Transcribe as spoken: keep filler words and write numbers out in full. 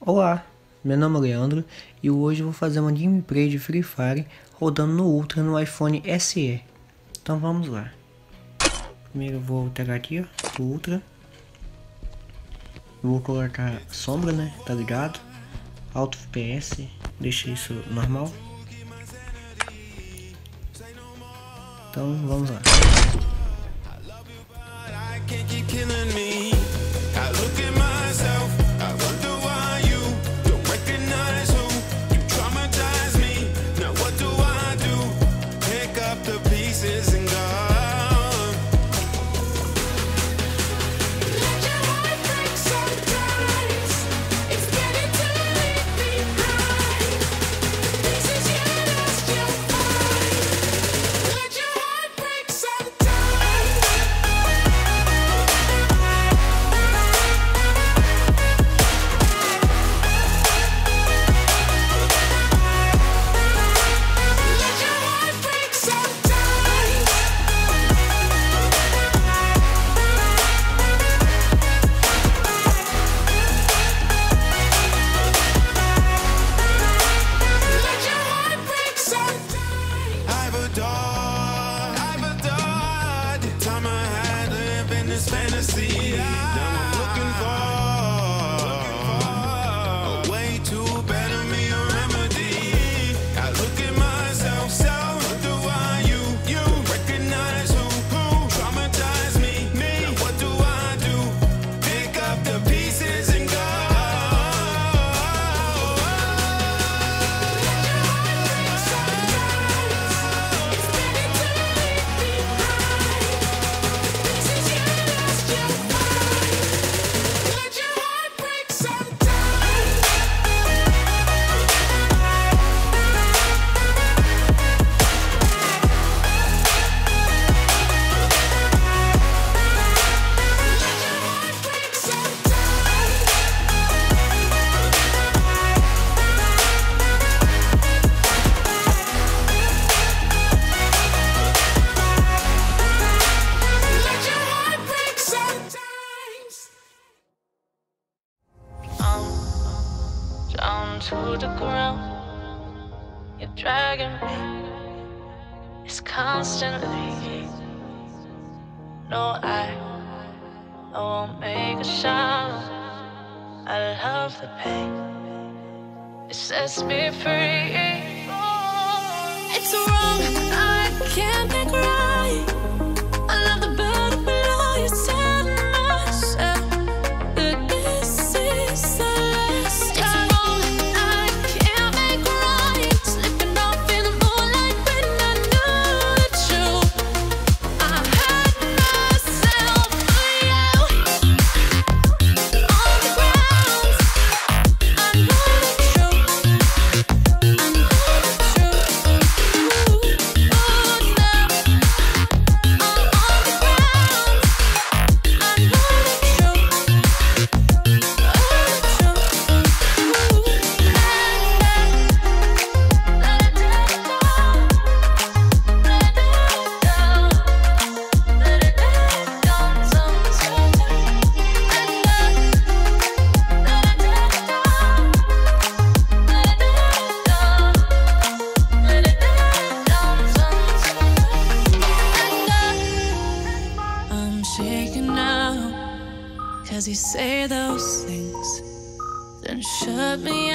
Olá, meu nome é Leandro e hoje eu vou fazer uma gameplay de Free Fire rodando no Ultra no iPhone S E. Então vamos lá. Primeiro eu vou pegar aqui, ó, o Ultra. Eu vou colocar sombra, né? Tá ligado? Alto F P S, deixa isso normal. Então vamos lá. Fantasy, now I'm looking for a way to better me, a remedy. I look at myself, so what do I, you, you recognize who, who traumatized me, me? Now what do I do? Pick up the pieces and go. To the ground, you're dragging me. It's constantly. No, I, I won't make a sound. I love the pain. It sets me free. It's wrong, I can't make right. I love the bird below you. Tell myself that this is the last time. Cause you say those things, then shut me